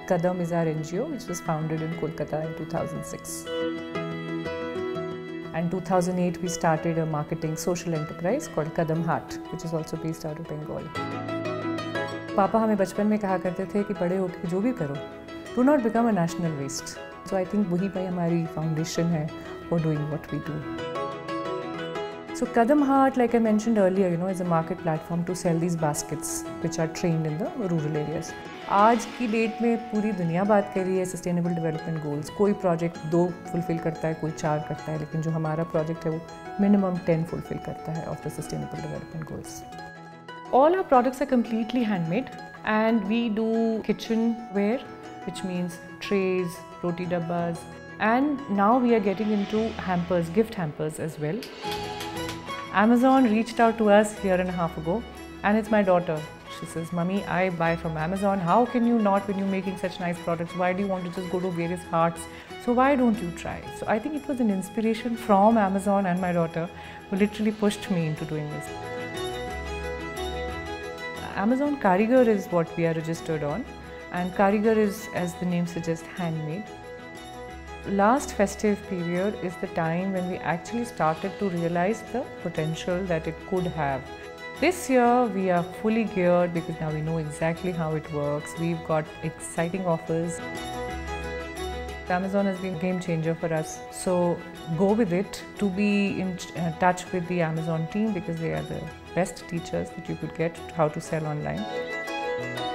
Kadam is our NGO, which was founded in Kolkata in 2006. And 2008 we started a marketing social enterprise called Kadam Heart, which is also based out of Bengal. पापा हमें बचपन में कहा करते थे कि बड़े होकर जो भी करो, do not become a national waste. So I think वही पे हमारी foundation है for doing what we do. So Kadam Heart, like I mentioned earlier, is a market platform to sell these baskets which are trained in the rural areas. आज की date में पूरी दुनिया बात कर रही है सस्टेनेबल डेवलपमेंट गोल्स. कोई प्रोजेक्ट 2 फुलफिल करता है, कोई 4 करता है, लेकिन जो हमारा प्रोजेक्ट है वो मिनिमम 10 फुलफिल करता है of the sustainable development goals. All our products are completely handmade and we do kitchenware, which means trays, roti dabbas, and now we are getting into hampers, gift hampers as well. Amazon reached out to us a year and a half ago, and it's my daughter. She says, "Mummy, I buy from Amazon. How can you not when you're making such nice products? Why do you want to just go to various hearts? So why don't you try?" So I think it was an inspiration from Amazon and my daughter who literally pushed me into doing this. Amazon Karigar is what we are registered on, and Karigar is, as the name suggests, handmade. Last festive period is the time when we actually started to realize the potential that it could have. This year we are fully geared because now we know exactly how it works. We've got exciting offers. Amazon has been a game changer for us. So go with it. To be in touch with the Amazon team because they are the best teachers that you could get how to sell online.